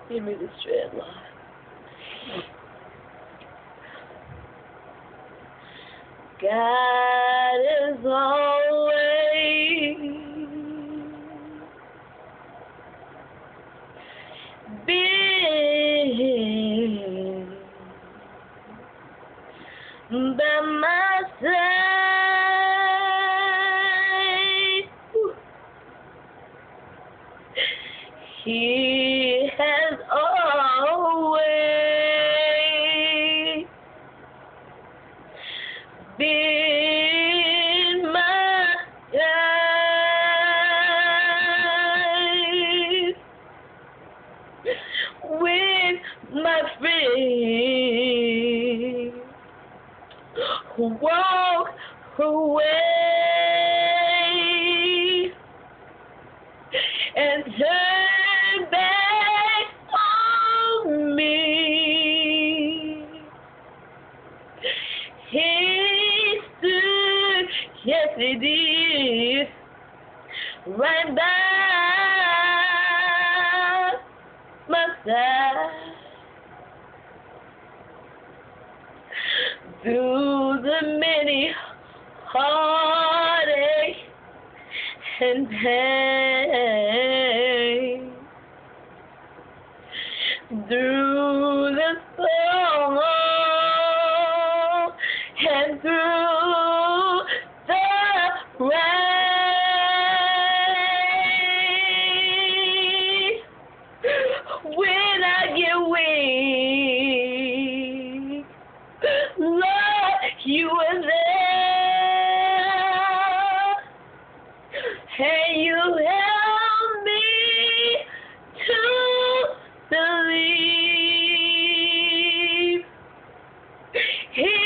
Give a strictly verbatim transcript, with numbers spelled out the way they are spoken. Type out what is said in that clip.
Give me the straight line. God is always been by my side. He has always been my guide when my friends walk away and turn back on me. He stood, yes he did, right by my side through the many heartache and pain, through the storm and through the rain. When I get weak, Lord, you are there, and you help me to believe. He